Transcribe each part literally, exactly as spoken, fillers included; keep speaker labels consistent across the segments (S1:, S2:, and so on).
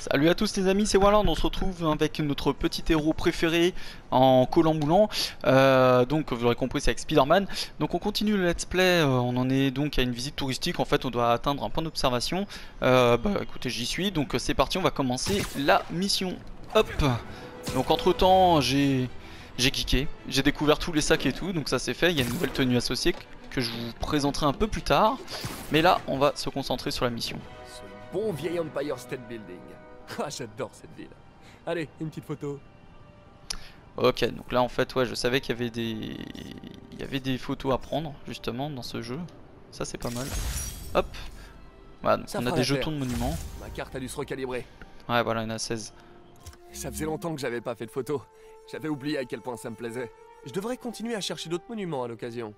S1: Salut à tous les amis, c'est Walland, on se retrouve avec notre petit héros préféré en collant moulant. Euh, donc vous l'aurez compris, c'est avec Spider-Man. Donc on continue le let's play, euh, on en est donc à une visite touristique. En fait on doit atteindre un point d'observation. euh, Bah écoutez, j'y suis, donc c'est parti, on va commencer la mission. Hop. Donc entre temps j'ai j'ai geeké, j'ai découvert tous les sacs et tout, donc ça c'est fait. Il y a une nouvelle tenue associée que je vous présenterai un peu plus tard. Mais là on va se concentrer sur la mission.
S2: Ce bon vieil Empire State Building. Ah, j'adore cette ville. Allez, une petite photo.
S1: Ok, donc là en fait ouais, je savais qu'il y avait des il y avait des photos à prendre justement dans ce jeu. Ça c'est pas mal. Hop. Voilà, donc
S2: Ça
S1: on a
S2: fera
S1: des
S2: l'affaire.
S1: jetons de monuments.
S2: Ma carte a dû se recalibrer.
S1: Ouais voilà, il y en a seize.
S2: Ça faisait longtemps que j'avais pas fait de photos. J'avais oublié à quel point ça me plaisait. Je devrais continuer à chercher d'autres monuments à l'occasion.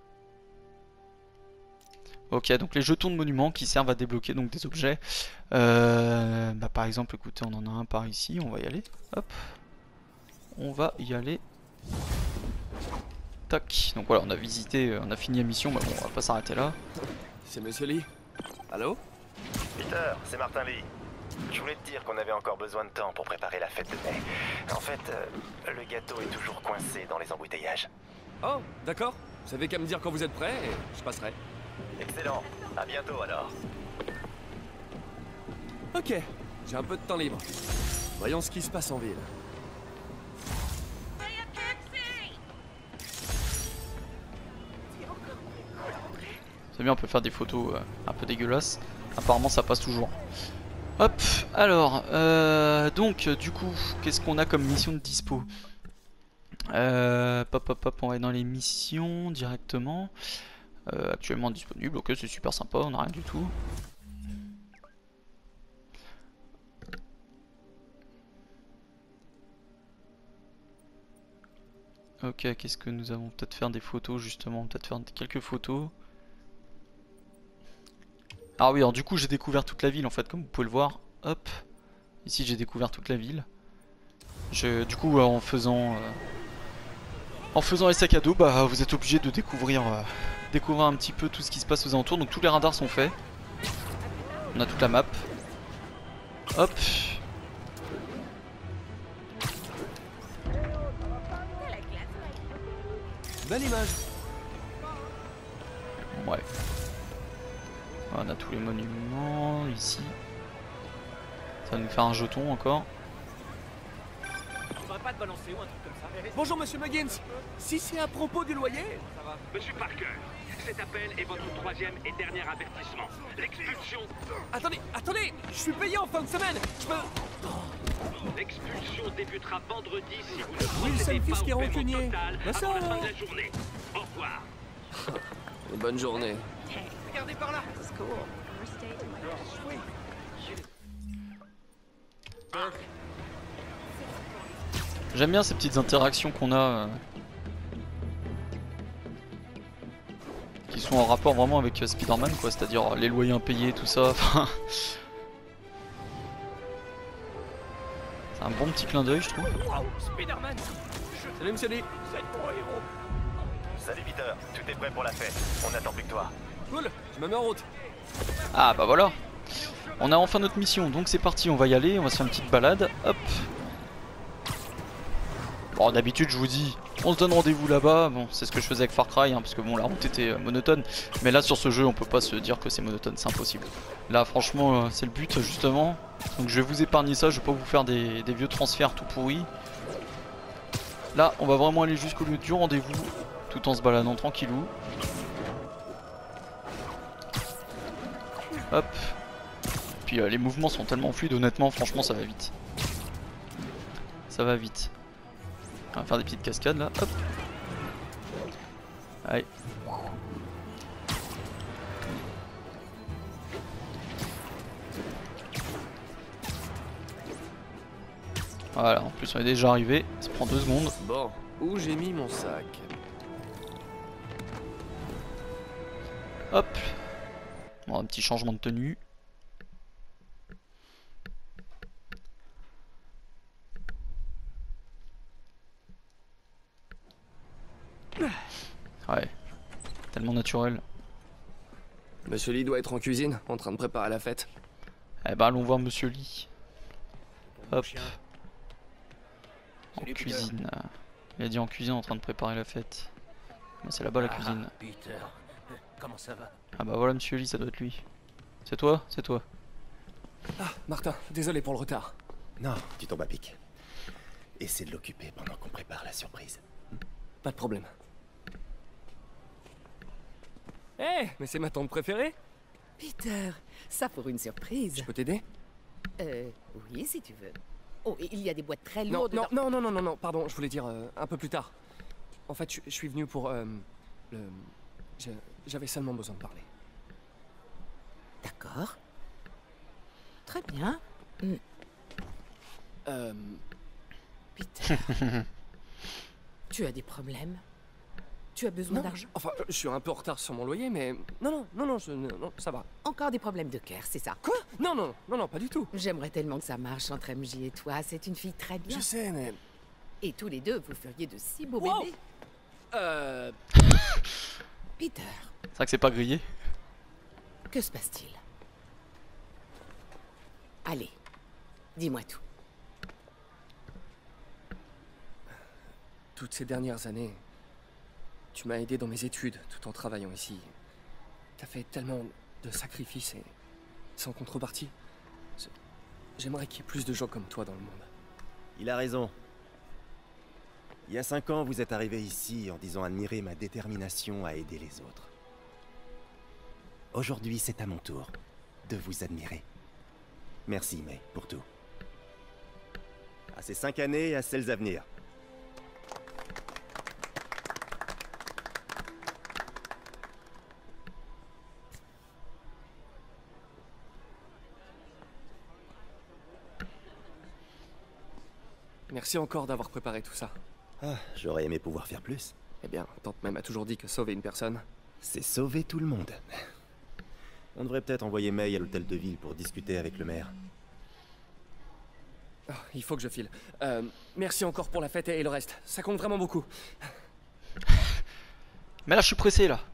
S1: Ok, donc les jetons de monuments qui servent à débloquer donc des objets. Euh, bah par exemple, écoutez, on en a un par ici, on va y aller. Hop. On va y aller. Tac. Donc voilà, on a visité, on a fini la mission, mais bon, on va pas s'arrêter là.
S2: C'est Monsieur Lee? Allô?
S3: Peter, c'est Martin Lee. Je voulais te dire qu'on avait encore besoin de temps pour préparer la fête de mai. En fait, euh, le gâteau est toujours coincé dans les embouteillages.
S2: Oh, d'accord. Vous savez qu'à me dire quand vous êtes prêt et je passerai.
S3: Excellent. À bientôt alors.
S2: Ok, j'ai un peu de temps libre. Voyons ce qui se passe en ville.
S1: C'est bien, on peut faire des photos euh, un peu dégueulasses. Apparemment ça passe toujours. Hop, alors, euh, donc du coup, qu'est-ce qu'on a comme mission de dispo? euh, Pop, pop, pop, on va aller dans les missions directement. Euh, actuellement disponible, ok, c'est super sympa, on n'a rien du tout. Ok, qu'est-ce que nous avons? Peut-être faire des photos justement, peut-être faire quelques photos. Ah oui, alors du coup j'ai découvert toute la ville en fait, comme vous pouvez le voir. Hop, ici j'ai découvert toute la ville. Je, du coup, euh, en faisant, euh, en faisant les sacs à dos, bah vous êtes obligé de découvrir, euh, découvrir un petit peu tout ce qui se passe aux alentours. Donc tous les radars sont faits. On a toute la map. Hop.
S2: Belle image.
S1: Ouais. On a tous les monuments ici. Ça va nous faire un jeton encore.
S4: Faudrait pas te balancer ou un truc comme ça.
S2: Bonjour Monsieur Muggins. Si c'est à propos du loyer...
S4: Monsieur Parker, cet appel est votre troisième et dernier avertissement. L'expulsion,
S2: Attendez, attendez. Je suis payé en fin de semaine. Je peux...
S4: l'expulsion débutera vendredi si vous ne
S2: Wilson
S4: procédez pas
S2: Fisk est
S4: au paiement
S2: rancunier.
S4: total
S2: Bah ça
S4: avant la fin
S2: alors.
S4: de la journée. Au revoir.
S2: Bonne journée.
S4: Regardez par là.
S1: J'aime bien ces petites interactions qu'on a. Euh, qui sont en rapport vraiment avec euh, Spider-Man quoi, c'est-à-dire euh, les loyers impayés, tout ça. C'est un bon petit clin d'œil je trouve.
S4: Wow, Spider-Man,
S2: Salut Monsieur Lee.
S4: vous êtes mon héros.
S3: Salut Peter, tout est prêt pour la fête. On attend plus que toi.
S2: Cool, je me mets en route.
S1: Ah bah voilà. On a enfin notre mission, donc c'est parti, on va y aller, on va se faire une petite balade. Hop. Bon d'habitude je vous dis, on se donne rendez-vous là-bas. Bon c'est ce que je faisais avec Far Cry hein, parce que bon la route était euh, monotone. Mais là sur ce jeu on peut pas se dire que c'est monotone, c'est impossible. Là franchement euh, c'est le but justement. Donc je vais vous épargner ça, je vais pas vous faire des, des vieux transferts tout pourris. Là on va vraiment aller jusqu'au lieu du rendez-vous, tout en se baladant tranquillou. Hop. Puis euh, les mouvements sont tellement fluides, honnêtement franchement ça va vite. Ça va vite. On va faire des petites cascades là, hop. Allez. Voilà, en plus on est déjà arrivé, ça prend deux secondes.
S2: Bon, où j'ai mis mon sac?
S1: Hop. Bon, un petit changement de tenue. Ouais, tellement naturel.
S2: Monsieur Lee doit être en cuisine, en train de préparer la fête.
S1: Eh ben allons voir Monsieur Lee. Hop.
S5: Chien.
S1: En
S5: Salut, Peter.
S1: cuisine. Il a dit en cuisine en train de préparer la fête. Mais c'est là-bas la
S5: Ah,
S1: cuisine.
S5: Peter, comment ça va?
S1: Ah bah voilà Monsieur Lee, ça doit être lui. C'est toi? C'est toi.
S2: Ah, Martin, désolé pour le retard.
S6: Non, tu tombes à pic. Essaie de l'occuper pendant qu'on prépare la surprise.
S2: Pas de problème. Eh, mais c'est ma tante préférée.
S7: Peter, ça pour une surprise.
S2: Je peux t'aider?
S7: Euh, oui, si tu veux. Oh, et il y a des boîtes très
S2: Non,
S7: lourdes.
S2: non,
S7: dans-
S2: non, non, non, non, non, pardon, je voulais dire euh, un peu plus tard. En fait, je, je suis venu pour... euh, le... je- J'avais seulement besoin de parler.
S7: D'accord. Très bien.
S2: Euh...
S7: Peter, tu as des problèmes? Tu as besoin
S2: Non,
S7: d'argent?
S2: enfin, euh, je suis un peu en retard sur mon loyer, mais... Non, non, non, non, je- non, non, ça va.
S7: Encore des problèmes de cœur, c'est ça?
S2: Quoi? Non, non, non, non, pas du tout.
S7: J'aimerais tellement que ça marche entre M J et toi. C'est une fille très bien.
S2: Je sais, mais...
S7: Et tous les deux, vous feriez de si beaux
S2: Wow.
S7: bébés.
S2: Euh...
S7: Peter,
S1: C'est vrai que c'est pas grillé.
S7: que se passe-t-il? Allez, dis-moi tout.
S2: Toutes ces dernières années, tu m'as aidé dans mes études tout en travaillant ici. T'as fait tellement de sacrifices et sans contrepartie. Je- J'aimerais qu'il y ait plus de gens comme toi dans le monde.
S6: Il a raison. Il y a cinq ans, vous êtes arrivé ici en disant admirer ma détermination à aider les autres. Aujourd'hui, c'est à mon tour de vous admirer. Merci, May, pour tout. À ces cinq années et à celles à venir.
S2: Merci encore d'avoir préparé tout ça.
S6: Ah, j'aurais aimé pouvoir faire plus.
S2: Eh bien, tante même a toujours dit que sauver une personne...
S6: C'est sauver tout le monde. On devrait peut-être envoyer May à l'hôtel de ville pour discuter avec le maire.
S2: Oh, il faut que je file. Euh, merci encore pour la fête et le reste. Ça compte vraiment beaucoup.
S1: Mais là je suis pressé là.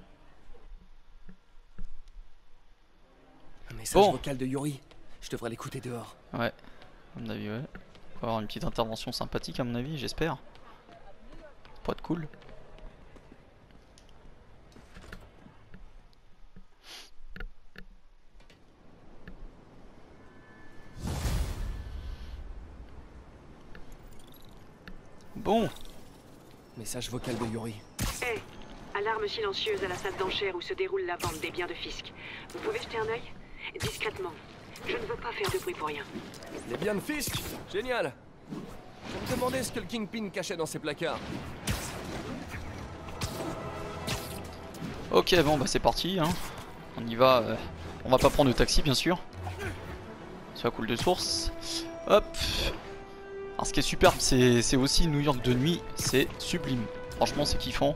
S2: Un message
S1: Bon.
S2: vocal de Yuri. Je devrais l'écouter dehors.
S1: Ouais. À mon avis ouais. On va avoir une petite intervention sympathique à mon avis, j'espère. Pas de cool. Bon,
S2: Message vocal de Yuri.
S8: Hé, alarme silencieuse à la salle d'enchères où se déroule la vente des biens de Fisk. Vous pouvez jeter un œil? Discrètement. Je ne veux pas faire de bruit pour rien.
S2: Les biens de Fisk. Génial. Je me demandais ce que le Kingpin cachait dans ses placards.
S1: ok bon bah c'est parti hein. On y va, euh, on va pas prendre de taxi bien sûr. Ça coule de source. Hop. Alors ce qui est superbe c'est c'est aussi New York de nuit, c'est sublime. Franchement c'est kiffant.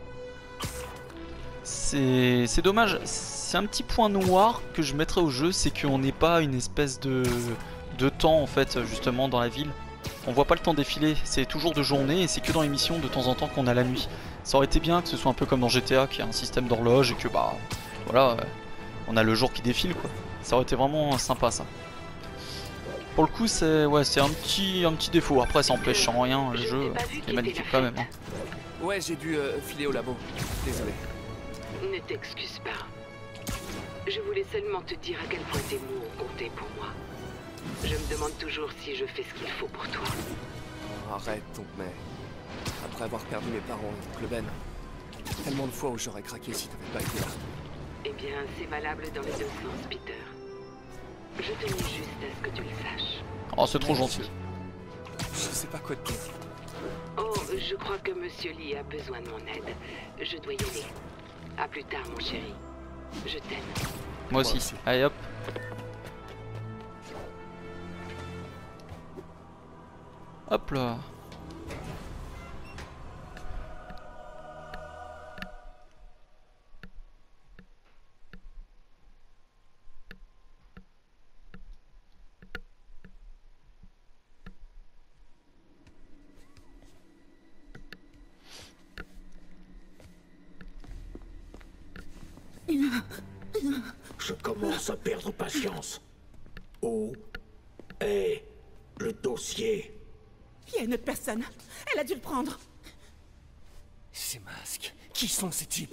S1: C'est c'est dommage, c'est un petit point noir que je mettrais au jeu, c'est qu'on n'ait pas une espèce de, de temps en fait justement dans la ville. On voit pas le temps défiler, c'est toujours de journée et c'est que dans les missions de temps en temps qu'on a la nuit. Ça aurait été bien que ce soit un peu comme dans G T A, qui a un système d'horloge et que bah voilà, euh, on a le jour qui défile quoi. Ça aurait été vraiment sympa ça. Pour le coup c'est ouais c'est un petit un petit défaut. Après ça empêche en rien le
S8: Je
S1: jeu
S8: n'ai pas vu
S1: est
S8: qui
S1: magnifique
S8: était
S1: quand
S8: la
S1: même. Hein.
S2: Ouais, j'ai dû euh, filer au labo. Désolé.
S8: Ne t'excuse pas. Je voulais seulement te dire à quel point tes mots ont compté pour moi. Je me demande toujours si je fais ce qu'il faut pour toi.
S2: Oh, arrête, tante May. Après avoir perdu mes parents et oncle Ben, tellement de fois où j'aurais craqué si t'avais pas été là.
S8: Eh bien, c'est valable dans les deux sens, Peter. Je tenais juste à ce que tu le saches.
S1: Oh c'est trop gentil.
S2: Je sais pas quoi te dire.
S8: Oh, je crois que Monsieur Lee a besoin de mon aide. Je dois y aller. À plus tard, mon chéri. Je t'aime.
S1: Moi aussi.
S2: aussi.
S1: Allez hop. Hop là.
S5: Je commence à perdre patience. Où est
S9: Le dossier.
S10: Il y a une autre personne. Elle a dû le prendre.
S2: Ces masques. Qui sont ces types?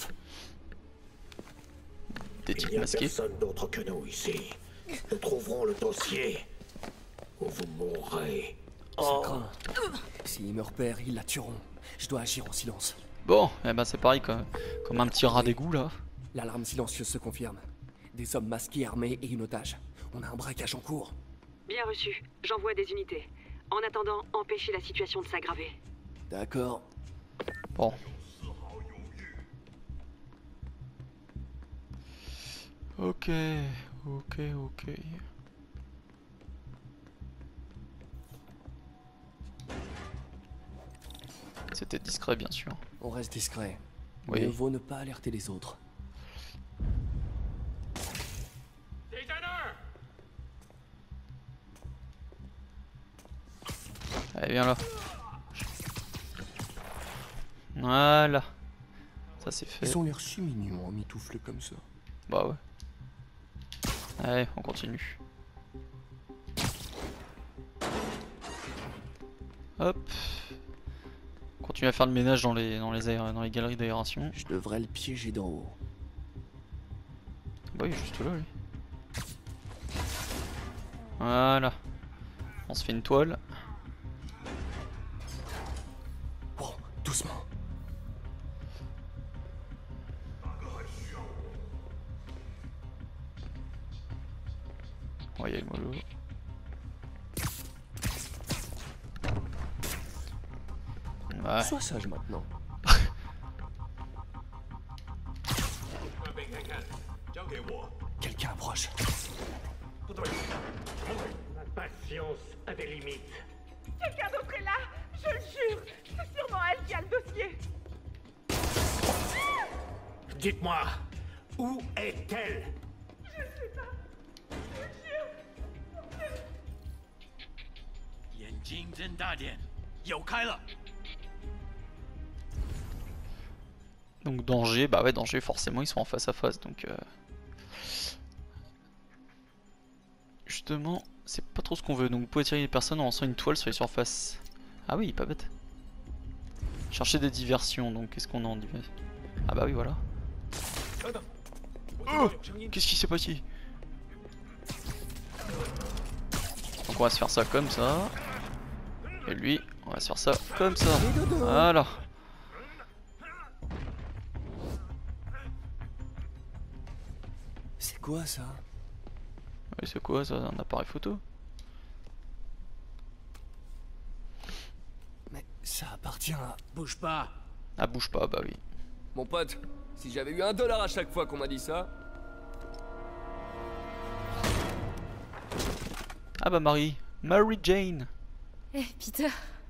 S1: Des
S9: Il
S1: types
S9: n'y a
S1: masqués.
S9: personne d'autre que nous ici. Nous trouverons le dossier. Ou vous mourrez.
S2: Ça craint. S'ils me repèrent, ils la tueront. Je dois agir en silence.
S1: Bon, eh ben c'est pareil comme, comme un petit rat d'égout là.
S2: L'alarme silencieuse se confirme. Des hommes masqués, armés et une otage. On a un braquage en cours.
S8: Bien reçu. J'envoie des unités. En attendant, empêchez la situation de s'aggraver.
S2: D'accord.
S1: Bon. Ok, ok, ok. C'était discret bien sûr.
S2: On reste discret.
S1: Oui.
S2: Mieux vaut ne pas alerter les autres.
S1: Allez, viens là. Voilà. Ça c'est fait.
S2: Ils ont l'air si mignons en mitouflés comme ça.
S1: Bah ouais. Allez, on continue. Hop. Continue à faire le ménage dans les dans les aér- dans les galeries d'aération.
S2: Je devrais le piéger d'en haut.
S1: Bah il est juste là lui. Voilà. On se fait une toile.
S2: Bon, doucement.
S1: Ouais, il y a le mollo. Ouais.
S2: Sois sage maintenant. Quelqu'un approche.
S4: Ma patience a des limites.
S10: Quelqu'un d'autre est là. Je le jure. C'est sûrement elle qui a le dossier.
S4: Dites-moi, où est-elle?
S1: Donc danger, bah ouais danger forcément ils sont en face à face donc euh... justement c'est pas trop ce qu'on veut, donc vous pouvez tirer les personnes en lançant une toile sur les surfaces. Ah oui pas bête. Chercher des diversions, donc qu'est-ce qu'on a en divers? Ah bah oui voilà. Oh, qu'est-ce qui s'est passé? Donc on va se faire ça comme ça. Et lui on va se faire ça comme ça. Voilà.
S2: C'est quoi ça?
S1: Oui, c'est quoi ça? Un appareil photo?
S2: Mais ça appartient à...
S5: Bouge pas.
S1: Ah bouge pas, bah oui.
S2: Mon pote, si j'avais eu un dollar à chaque fois qu'on m'a dit ça...
S1: Ah bah Marie, Mary Jane.
S11: Eh, Peter.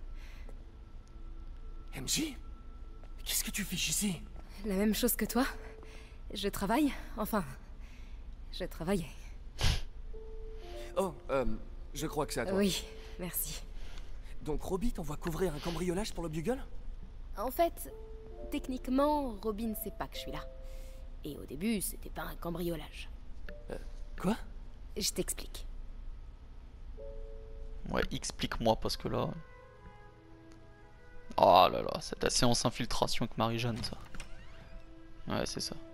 S2: M J? Qu'est-ce que tu fiches ici?
S11: La même chose que toi. Je travaille, enfin... Je travaillais.
S2: Oh, euh, je crois que c'est à toi.
S11: Oui, merci.
S2: Donc Robbie t'envoie couvrir un cambriolage pour le Bugle?
S11: En fait, techniquement, Robin sait pas que je suis là. Et au début, c'était pas un cambriolage.
S2: Euh, quoi?
S11: Je t'explique.
S1: Ouais, explique-moi parce que là... Oh là là, c'est ta séance infiltration avec Marie-Jeanne ça. Ouais, c'est ça.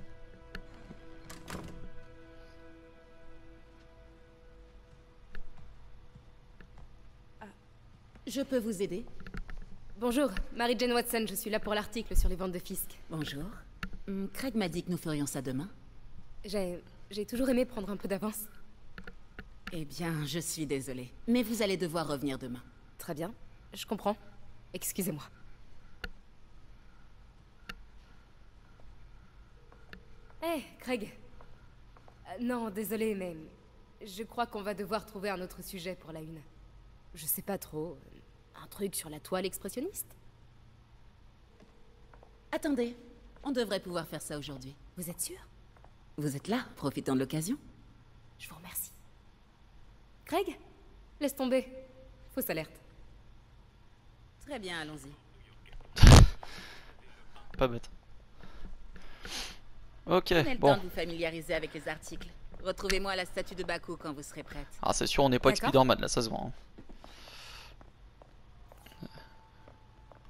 S7: Je peux vous aider?
S11: Bonjour, Mary-Jane Watson, je suis là pour l'article sur les ventes de Fisk.
S7: Bonjour. Hum, Craig m'a dit que nous ferions ça demain.
S11: J'ai... j'ai toujours aimé prendre un peu d'avance.
S7: Eh bien, je suis désolée. Mais vous allez devoir revenir demain.
S11: Très bien, je comprends. Excusez-moi. Hé, hey, Craig. Euh, non, désolé, mais... Je crois qu'on va devoir trouver un autre sujet pour la une. Je sais pas trop... Un truc sur la toile expressionniste?
S7: Attendez, on devrait pouvoir faire ça aujourd'hui.
S11: Vous êtes sûr?
S7: Vous êtes là, profitant de l'occasion.
S11: Je vous remercie. Craig? Laisse tomber. Fausse alerte.
S7: Très bien, allons-y.
S1: Pas bête. Ok,
S7: Prenez le
S1: bon.
S7: temps de vous familiariser avec les articles. Retrouvez-moi à la statue de Baku quand vous serez prête.
S1: Ah c'est sûr on n'est pas avec
S11: D'accord.
S1: Spider-Man là, ça se voit. Hein.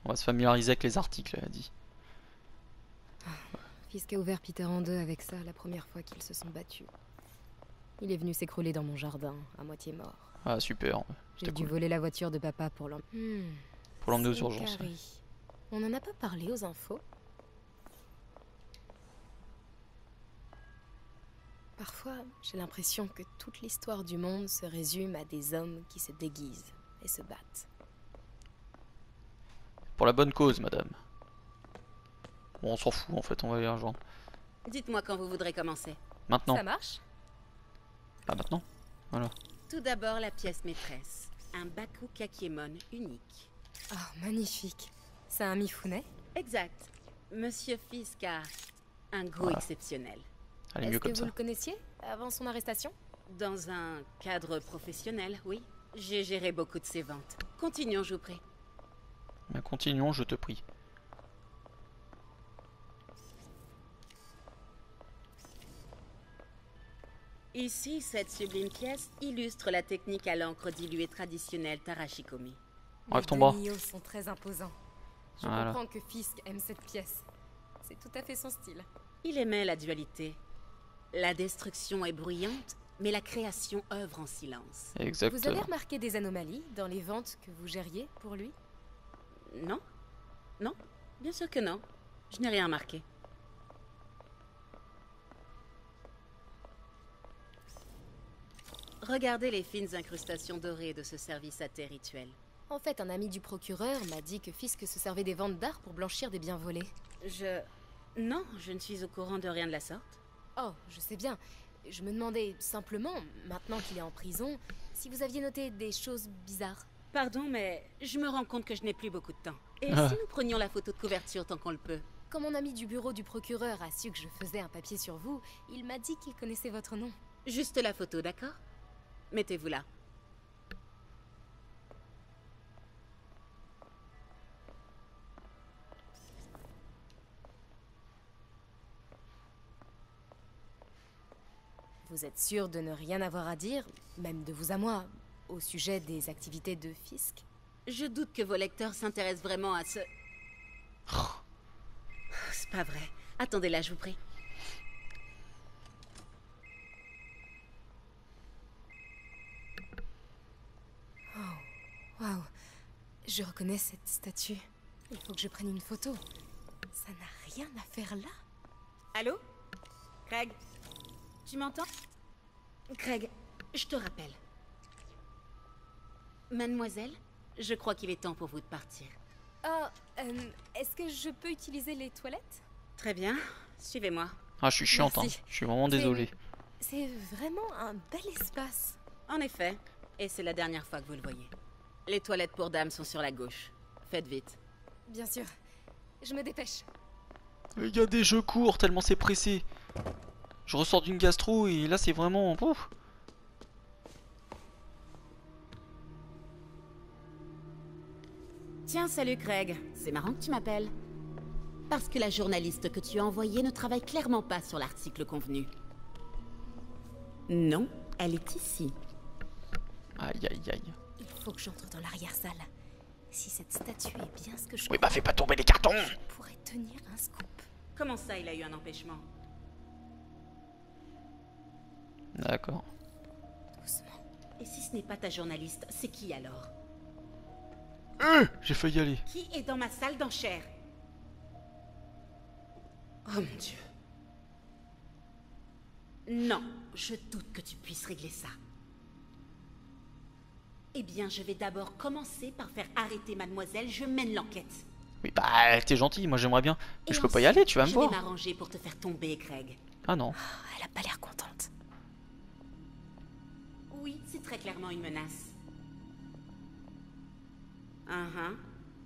S1: On va se familiariser avec les articles, elle a dit.
S11: Fisk a ouvert Peter en deux avec ça la première fois qu'ils se sont battus. Il est venu s'écrouler dans mon jardin, à moitié mort.
S1: Ah super,
S11: J'ai
S1: c'était
S11: dû
S1: cool.
S11: voler la voiture de papa pour l'emmener. Hmm.
S1: Pour l'emmener aux
S11: C'est
S1: urgences.
S11: Carrie. On en a pas parlé aux infos. Parfois, j'ai l'impression que toute l'histoire du monde se résume à des hommes qui se déguisent et se battent.
S1: Pour la bonne cause, madame. Bon, on s'en fout en fait, on va aller rejoindre.
S7: Dites-moi quand vous voudrez commencer.
S1: Maintenant.
S11: Ça marche?
S1: Ah, maintenant. Voilà.
S7: Tout d'abord, la pièce maîtresse. Un Baku Kakiemon unique.
S11: Oh, magnifique. C'est un Mifune?
S7: Exact. Monsieur Fisk a un goût
S1: Voilà.
S7: exceptionnel.
S1: Allez,
S11: Est-ce
S1: mieux
S11: que
S1: comme
S11: vous
S1: ça.
S11: le connaissiez avant son arrestation?
S7: Dans un cadre professionnel, oui. J'ai géré beaucoup de ses ventes. Continuons, je vous prie.
S1: Mais continuons, je te prie.
S7: Ici, cette sublime pièce illustre la technique à l'encre diluée traditionnelle Tarashikomi.
S1: Enlève
S11: Les
S1: ton
S11: deux
S1: bras.
S11: Nio sont très imposants. Je
S1: Voilà.
S11: comprends que Fisk aime cette pièce. C'est tout à fait son style.
S7: Il aimait la dualité. La destruction est bruyante, mais la création œuvre en silence.
S11: Vous avez
S1: Exactement.
S11: remarqué des anomalies dans les ventes que vous gériez pour lui?
S7: Non? Non? Bien sûr que non. Je n'ai rien remarqué. Regardez les fines incrustations dorées de ce service à thé rituel.
S11: En fait, un ami du procureur m'a dit que Fisk se servait des ventes d'art pour blanchir des biens volés.
S7: Je... Non, je ne suis au courant de rien de la sorte.
S11: Oh, je sais bien. Je me demandais simplement, maintenant qu'il est en prison, si vous aviez noté des choses bizarres.
S7: Pardon, mais je me rends compte que je n'ai plus beaucoup de temps. Et
S1: Ah.
S7: si nous prenions la photo de couverture tant qu'on le peut?
S11: Quand mon ami du bureau du procureur a su que je faisais un papier sur vous, il m'a dit qu'il connaissait votre nom.
S7: Juste la photo, d'accord? Mettez-vous là.
S11: Vous êtes sûr de ne rien avoir à dire, même de vous à moi, au sujet des activités de Fisk?
S7: Je doute que vos lecteurs s'intéressent vraiment à ce... C'est pas vrai. Attendez là, je vous prie.
S11: Waouh, je reconnais cette statue. Il faut que je prenne une photo. Ça n'a rien à faire là.
S7: Allô? Craig? Tu m'entends? Craig, je te rappelle. Mademoiselle, je crois qu'il est temps pour vous de partir.
S11: Oh, euh, est-ce que je peux utiliser les toilettes?
S7: Très bien, suivez-moi.
S1: Ah, je suis chiante, hein.
S11: Merci.
S1: Je suis vraiment
S11: C'est-
S1: désolé.
S11: C'est vraiment un bel espace.
S7: En effet, et c'est la dernière fois que vous le voyez. Les toilettes pour dames sont sur la gauche. Faites vite.
S11: Bien sûr. Je me dépêche.
S1: Regardez, je cours tellement c'est pressé. Je ressors d'une gastro et là c'est vraiment... Ouf.
S7: Tiens, salut Craig. C'est marrant que tu m'appelles. Parce que la journaliste que tu as envoyée ne travaille clairement pas sur l'article convenu. Non, elle est ici.
S1: Aïe aïe aïe.
S11: Il faut que j'entre dans l'arrière-salle. Si cette statue est bien ce que je
S1: Oui bah fais pas tomber les cartons.
S11: je pourrais tenir un scoop.
S7: Comment ça, il a eu un empêchement?
S1: D'accord.
S11: Doucement.
S7: Et si ce n'est pas ta journaliste, c'est qui alors?
S1: Euh, j'ai failli y aller.
S7: Qui est dans ma salle d'enchères? Oh mon Dieu. Non, je doute que tu puisses régler ça. Eh bien, je vais d'abord commencer par faire arrêter mademoiselle, je mène l'enquête.
S1: Oui bah t'es gentil, moi j'aimerais bien. Mais
S7: Et
S1: je peux pas y
S7: ensuite,
S1: aller, tu vas me
S7: Je
S1: voir.
S7: vais m'arranger pour te faire tomber, Craig.
S1: Ah non.
S11: Oh, elle a pas l'air contente.
S7: Oui, c'est très clairement une menace. Uh-huh.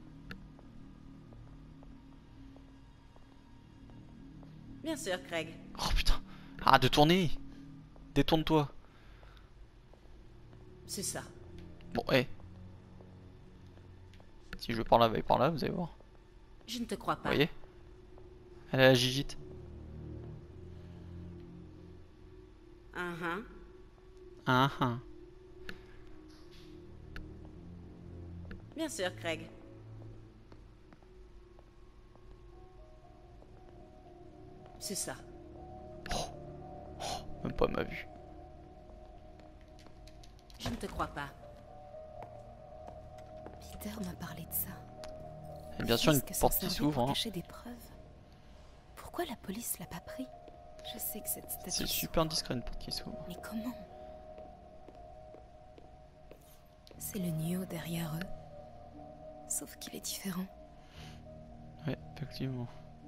S7: Bien sûr, Craig.
S1: Oh putain. Arrête de tourner. Détourne-toi.
S7: C'est ça.
S1: Bon, hé. Si je parle là, par là, vous allez voir.
S7: Je ne te crois
S1: Vous
S7: pas.
S1: voyez? Elle a la gigite.
S7: Uh-huh.
S1: Ah ah.
S7: Bien sûr, Craig. C'est ça.
S1: Même pas ma vue.
S7: Je ne te crois pas.
S11: Peter m'a parlé de ça.
S1: Et bien sûr, une
S11: Fisk
S1: porte
S11: s'en
S1: qui
S11: servait
S1: s'ouvre.
S11: pour
S1: Hein.
S11: cacher des preuves. Pourquoi la police l'a pas pris? Je sais que cette statue...
S1: C'est super discret une porte qui s'ouvre.
S11: Mais comment? C'est le Nio derrière eux. Sauf qu'il est différent.
S1: Ouais, effectivement.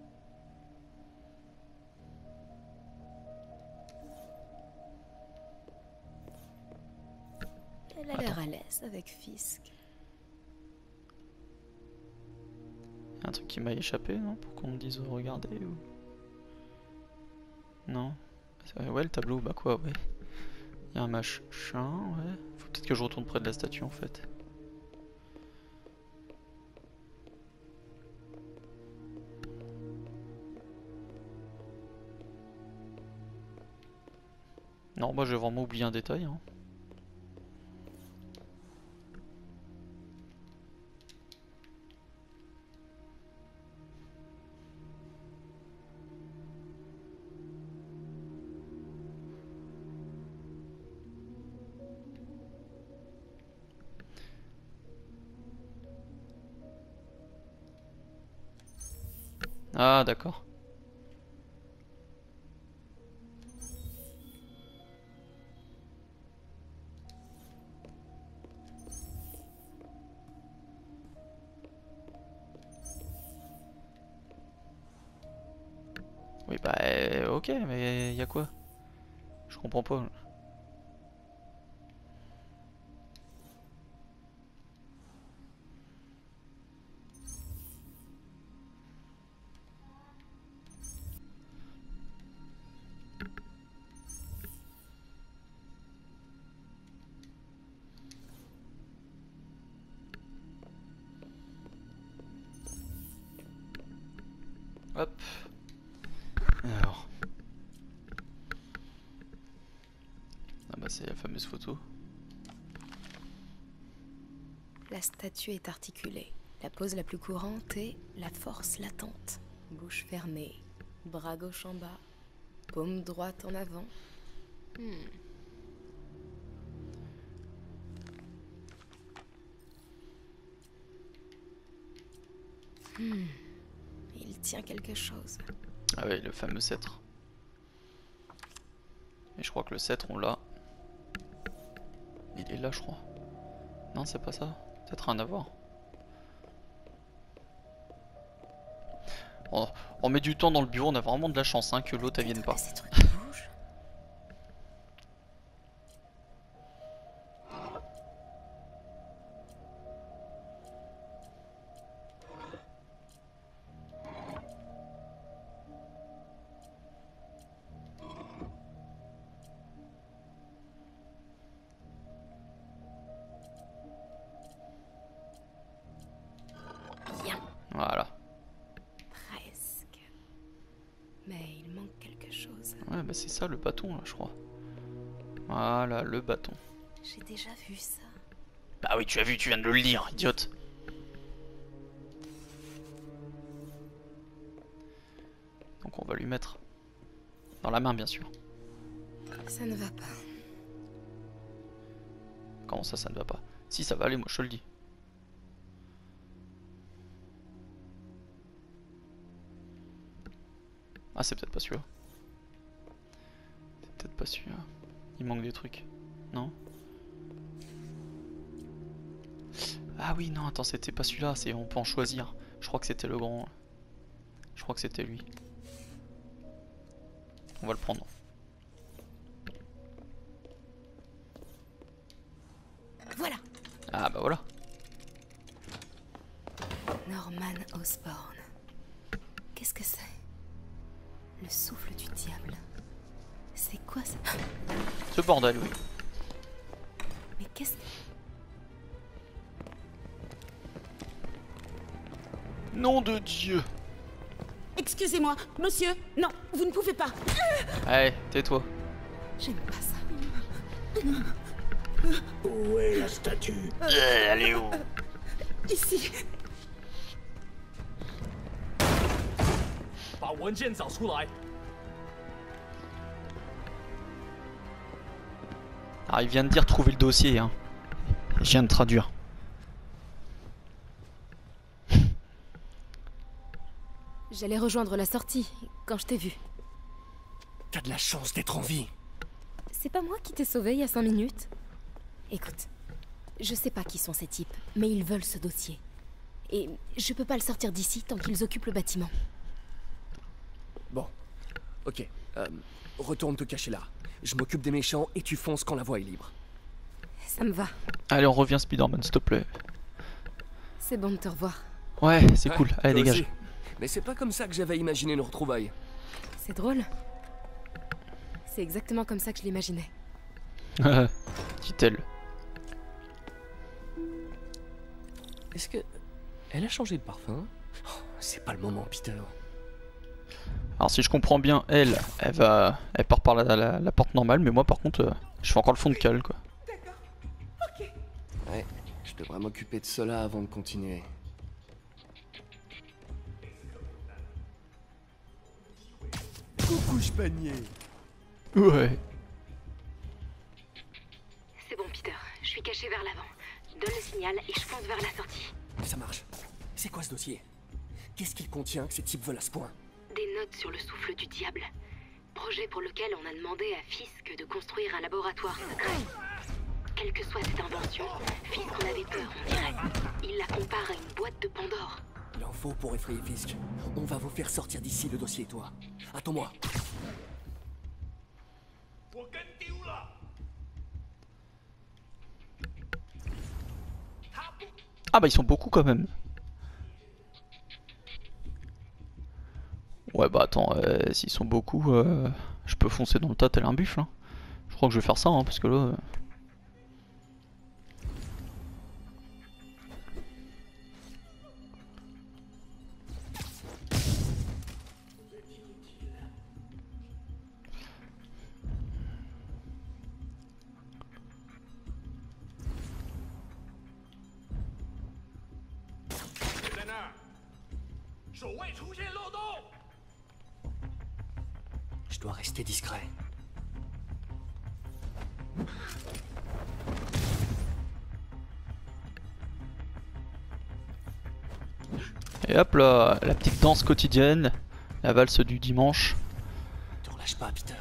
S11: Elle a l'air à l'aise avec Fisk.
S1: Un truc qui m'a échappé, non? Pour qu'on me dise oh, regardez ou... Non. Ouais, le tableau, bah quoi, ouais. Il y a un machin, ouais. Faut peut-être que je retourne près de la statue en fait. Non, bah j'ai vraiment oublié un détail. Hein. Ah d'accord. Oui bah euh, ok mais y a quoi? Je comprends pas. Hop. Alors. Ah bah c'est la fameuse photo.
S11: La statue est articulée. La pose la plus courante est la force latente. Bouche fermée, bras gauche en bas, paume droite en avant. Hmm. Hmm. Il tient quelque chose.
S1: Ah ouais, le fameux sceptre. Et je crois que le sceptre on l'a. Il est là je crois. Non c'est pas ça. Peut-être rien à voir. On, on met du temps dans le bureau, on a vraiment de la chance hein, que l'autre elle vienne pas.
S11: Ces trucs qui bougent.
S1: Voilà.
S11: Presque. Mais il manque quelque chose.
S1: Ouais bah c'est ça le bâton là je crois. Voilà le bâton.
S11: J'ai déjà vu ça.
S1: Bah oui tu as vu, tu viens de le lire, idiote. Donc on va lui mettre dans la main bien sûr.
S11: Ça ne va pas.
S1: Comment ça ça ne va pas? Si ça va aller moi je te le dis. Ah c'est peut-être pas celui-là. C'est peut-être pas celui-là. Il manque des trucs. Non? Ah oui non attends c'était pas celui-là, c'est on peut en choisir. Je crois que c'était le grand. Je crois que c'était lui. On va le prendre.
S11: Voilà.
S1: Ah bah voilà.
S11: Norman Osborn. Qu'est-ce que c'est? Le souffle du diable. C'est quoi ça?
S1: Ce bordel oui.
S11: Mais qu'est-ce que...
S1: Nom de Dieu.
S7: Excusez-moi, monsieur. Non, vous ne pouvez pas.
S1: Allez, tais-toi.
S11: J'aime pas ça.
S9: Où est la statue?
S1: Euh, elle est où?
S7: Ici.
S5: 把文件找出来。
S1: Alors il vient de dire trouver le dossier, hein. Je viens de traduire.
S11: J'allais rejoindre la sortie quand je t'ai vu.
S2: T'as de la chance d'être en vie.
S11: C'est pas moi qui t'ai sauvé il y a cinq minutes. Écoute, je sais pas qui sont ces types, mais ils veulent ce dossier. Et je peux pas le sortir d'ici tant qu'ils occupent le bâtiment.
S2: Bon, ok. Euh, retourne te cacher là. Je m'occupe des méchants et tu fonces quand la voie est libre.
S11: Ça me va.
S1: Allez, on revient Spider-Man, s'il te plaît.
S11: C'est bon de te revoir.
S1: Ouais, c'est
S2: Ouais,
S1: cool. Allez,
S2: toi
S1: dégage.
S2: aussi. Mais c'est pas comme ça que j'avais imaginé nos retrouvailles.
S11: C'est drôle. C'est exactement comme ça que je l'imaginais.
S1: Dit-elle.
S2: Est-ce que... Elle a changé de parfum? Oh, c'est pas le moment, Peter.
S1: Alors si je comprends bien, elle, elle va, elle part par la, la, la porte normale, mais moi par contre, euh, je fais encore le fond de cale, quoi.
S2: Ouais, je devrais m'occuper de cela avant de continuer. Coucou, panier.
S1: Ouais.
S8: C'est bon, Peter. Je suis caché vers l'avant. Donne le signal et je fonce vers la sortie.
S2: Ça marche. C'est quoi ce dossier? Qu'est-ce qu'il contient que ces types veulent à ce point?
S8: Des notes sur le souffle du diable. Projet pour lequel on a demandé à Fisk de construire un laboratoire secret. Quelle que soit cette invention, Fisk en avait peur, on dirait. Il la compare à une boîte de Pandore.
S2: Il en faut pour effrayer Fisk. On va vous faire sortir d'ici le dossier, toi. Attends-moi.
S1: Ah bah ils sont beaucoup quand même. Ouais bah attends, euh, s'ils sont beaucoup, euh, je peux foncer dans le tas tel un buffle. Hein. Je crois que je vais faire ça, hein, parce que là... Euh...
S2: Je dois rester discret.
S1: Et hop là, la petite danse quotidienne, la valse du dimanche.
S2: Te relâche pas, Peter.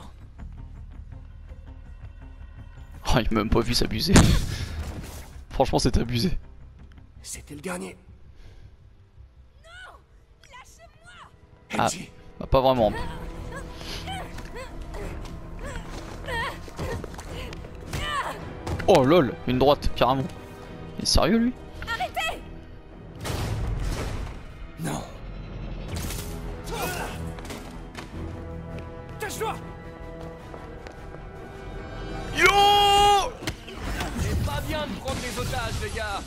S1: Oh, il m'a même pas vu s'abuser. Franchement, c'est abusé.
S2: C'était le dernier.
S1: Ah, bah pas vraiment. Oh lol, une droite, carrément. Il est sérieux lui?
S10: Arrêtez!
S2: Non. Cache-toi!
S1: Yo!
S2: C'est pas bien de prendre les otages, les gars.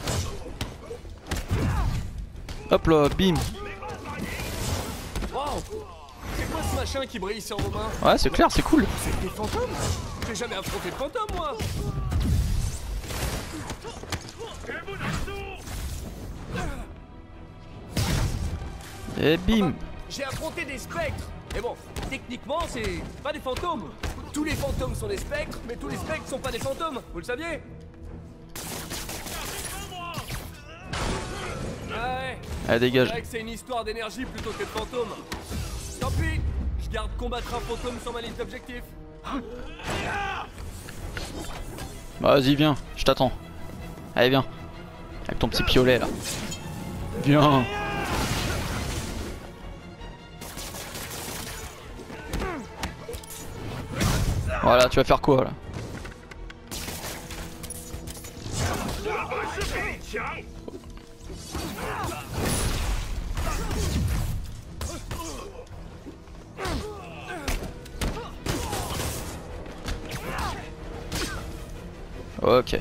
S1: Hop là, bim.
S2: Wow. C'est quoi ce machin qui brille sur vos mains?
S1: Ouais, c'est clair, c'est cool.
S2: C'est des fantômes? J'ai jamais affronté de fantômes, moi.
S1: Et bim.
S2: J'ai affronté des spectres. Et bon, techniquement, c'est pas des fantômes. Tous les fantômes sont des spectres, mais tous les spectres sont pas des fantômes. Vous le saviez? Ah ouais.
S1: Allez, dégage.
S2: C'est vrai que c'est une histoire d'énergie plutôt que de fantômes. Tant pis, je garde combattre un fantôme sur ma liste d'objectifs.
S1: Bah, vas-y, viens, je t'attends. Allez, viens. Avec ton petit piolet là. Viens. Voilà, tu vas faire quoi là? Ok.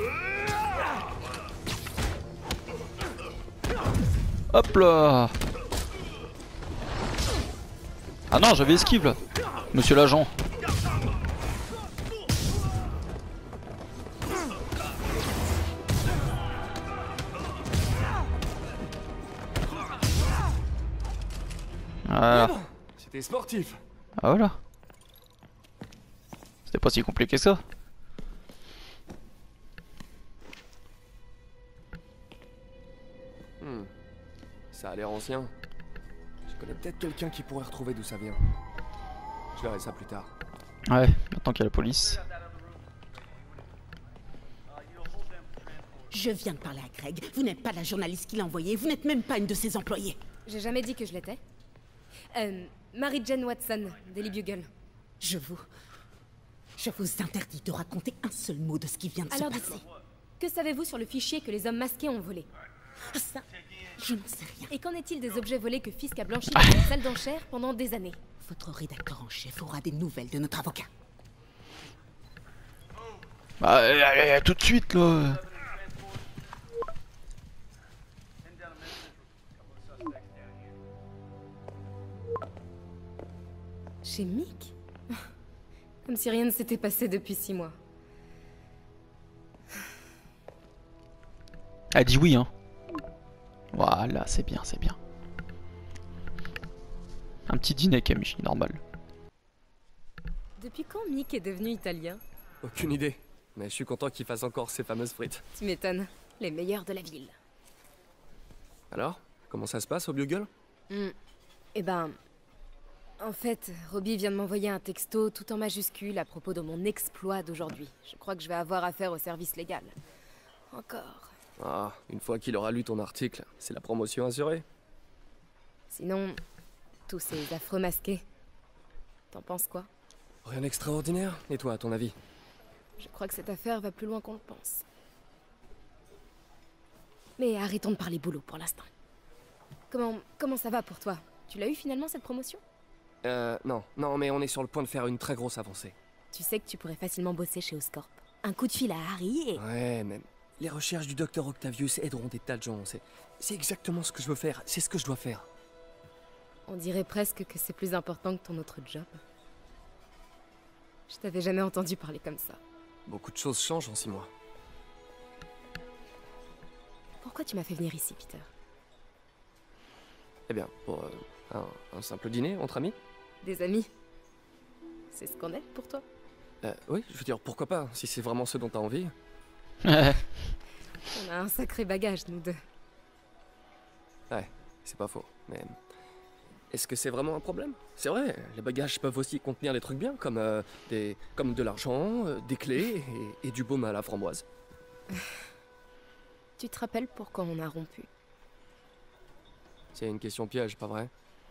S1: Hop là. Ah non, j'avais esquive là, monsieur l'agent. Voilà.
S2: C'était sportif.
S1: Ah voilà. C'était pas si compliqué que ça.
S2: l'air ancien. Je connais peut-être quelqu'un qui pourrait retrouver d'où ça vient. Je verrai ça plus tard.
S1: Ouais, maintenant qu'il y a la police.
S7: Je viens de parler à Greg. Vous n'êtes pas la journaliste qui l'a envoyé. Vous n'êtes même pas une de ses employés.
S11: J'ai jamais dit que je l'étais. Euh, Mary-Jane Watson, Daily Bugle.
S7: Je vous... Je vous interdis de raconter un seul mot de ce qui vient de
S11: Alors
S7: se passer.
S11: dites-moi, que savez-vous sur le fichier que les hommes masqués ont volé?
S7: Ça, je ne sais rien.
S11: Et qu'en est-il des objets volés que Fisk a blanchis dans une salle d'enchères pendant des années?
S7: Votre rédacteur en chef aura des nouvelles de notre avocat.
S1: Bah, allez, allez, tout de suite, là.
S11: Chez Mick? Comme si rien ne s'était passé depuis six mois.
S1: Elle dit oui, hein. Voilà, c'est bien, c'est bien. Un petit dîner, Camille, normal.
S11: Depuis quand Mick est devenu italien?
S2: Aucune idée, mais je suis content qu'il fasse encore ces fameuses frites.
S11: Tu m'étonnes, les meilleurs de la ville.
S2: Alors, comment ça se passe au Bugle?
S11: Hmm. Eh ben... En fait, Robbie vient de m'envoyer un texto tout en majuscule à propos de mon exploit d'aujourd'hui. Je crois que je vais avoir affaire au service légal. Encore.
S2: Ah, une fois qu'il aura lu ton article, c'est la promotion assurée.
S11: Sinon, tous ces affreux masqués. T'en penses quoi?
S2: Rien d'extraordinaire. Et toi, à ton avis?
S11: Je crois que cette affaire va plus loin qu'on le pense. Mais arrêtons de parler boulot pour l'instant. Comment, comment ça va pour toi? Tu l'as eu finalement cette promotion?
S2: Euh, non, non, mais on est sur le point de faire une très grosse avancée.
S11: Tu sais que tu pourrais facilement bosser chez Oscorp. Un coup de fil à Harry et...
S2: Ouais, mais les recherches du docteur Octavius aideront des tas de gens. C'est, c'est exactement ce que je veux faire. C'est ce que je dois faire.
S11: On dirait presque que c'est plus important que ton autre job. Je t'avais jamais entendu parler comme ça.
S2: Beaucoup de choses changent en six mois.
S11: Pourquoi tu m'as fait venir ici, Peter?
S2: Eh bien, pour euh, un, un simple dîner entre amis.
S11: Des amis? C'est ce qu'on est pour toi?
S2: Euh, oui, je veux dire, pourquoi pas, si c'est vraiment ce dont t'as envie.
S11: On a un sacré bagage, nous deux.
S2: Ouais, c'est pas faux, mais... Est-ce que c'est vraiment un problème? C'est vrai, les bagages peuvent aussi contenir des trucs bien, comme, euh, des, comme de l'argent, euh, des clés et, et du baume à la framboise.
S11: Tu te rappelles pourquoi on a rompu?
S2: C'est une question piège, pas vrai?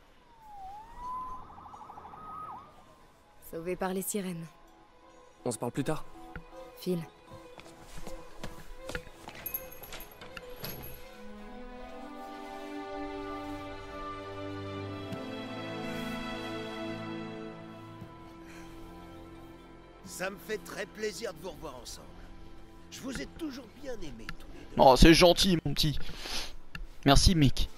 S11: Sauvé par les sirènes.
S2: On se parle plus tard?
S11: Phil.
S12: Ça me fait très plaisir de vous revoir ensemble. Je vous ai toujours bien aimé tous les deux.
S1: Oh, c'est gentil, mon petit. Merci, Mick.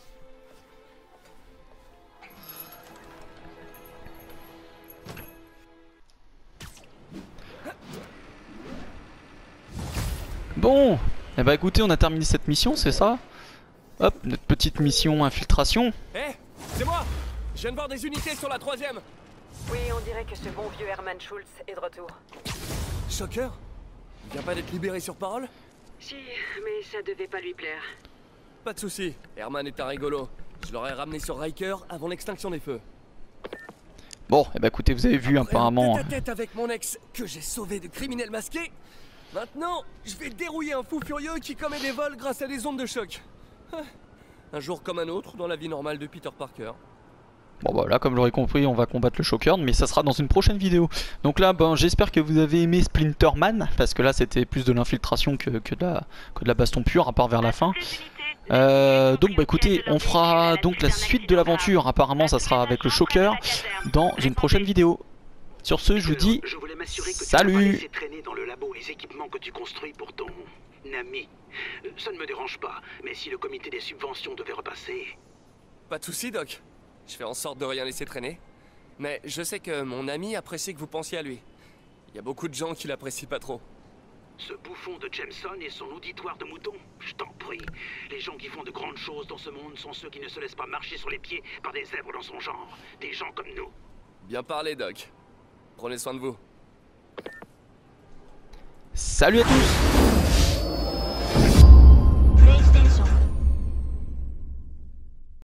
S1: Bon, eh bah écoutez, on a terminé cette mission, c'est ça? Hop, notre petite mission infiltration.
S2: Hé, hey, c'est moi! Je viens de voir des unités sur la troisième.
S13: Oui, on dirait que ce bon vieux Herman Schultz est de retour.
S2: Shocker? Il vient pas d'être libéré sur parole?
S13: Si, mais ça devait pas lui plaire.
S2: Pas de soucis, Herman est un rigolo. Je l'aurais ramené sur Riker avant l'extinction des feux.
S1: Bon, eh bah écoutez, vous avez vu
S2: après
S1: apparemment...
S2: un tête-à-tête avec mon ex que j'ai sauvé de criminels masqués. Maintenant, je vais dérouiller un fou furieux qui commet des vols grâce à des ondes de choc. Un jour comme un autre dans la vie normale de Peter Parker.
S1: Bon bah là, comme vous l'aurez compris, on va combattre le Shocker, mais ça sera dans une prochaine vidéo. Donc là, ben, j'espère que vous avez aimé Splinterman, parce que là c'était plus de l'infiltration que, que, de la, que de la baston pure, à part vers la fin. Euh, donc bah écoutez, on fera donc la suite de l'aventure, apparemment ça sera avec le Shocker, dans une prochaine vidéo. Sur ce, je vous dis
S4: Je voulais m'assurer que
S1: salut.
S4: tu n'as pas laissé traîner dans le labo les équipements que tu construis pour ton ami. Euh, Ça ne me dérange pas, mais si le comité des subventions devait repasser...
S2: Pas de soucis, Doc. Je fais en sorte de rien laisser traîner. Mais je sais que mon ami apprécie que vous pensiez à lui. Il y a beaucoup de gens qui l'apprécient pas trop.
S4: Ce bouffon de Jameson et son auditoire de moutons, je t'en prie. Les gens qui font de grandes choses dans ce monde sont ceux qui ne se laissent pas marcher sur les pieds par des zèbres dans son genre. Des gens comme nous.
S2: Bien parlé, Doc. Prenez soin de vous.
S1: Salut à tous.